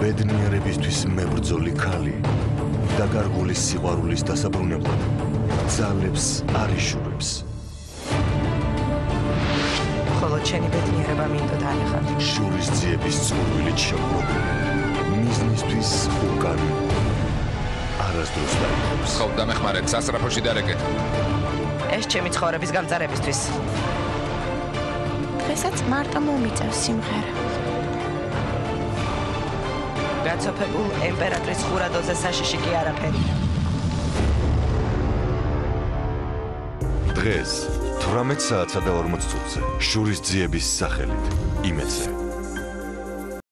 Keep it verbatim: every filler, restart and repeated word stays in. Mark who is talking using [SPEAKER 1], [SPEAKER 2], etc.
[SPEAKER 1] ბედნიერებისთვის მებრძოლი ქალი დაკარგული სიყვარულის დასაბრუნებლად ძალებს არ იშურებს.
[SPEAKER 2] ხოლო ჩემი ბედნიერება მინდოდა ახლა.
[SPEAKER 1] შურისძიების წურვილით შეგროვებული მიზნისთვის უკან არასდროს დაიხობს.
[SPEAKER 3] ხო, დამეხმარეთ, სასწრაფოში დარეკეთ.
[SPEAKER 2] ეს ჩემი ცხოვრების გამწარებისთვის.
[SPEAKER 4] დღესაც მარტო მომიწევს სიმღერა.
[SPEAKER 2] გაცოფებულ ემპერატრის ხურადოზე საშიში კი არაფერია.
[SPEAKER 1] დღეს თვრამეტ საათსა და ორმოც წუთზე შურისძიების სახელით იმედზე.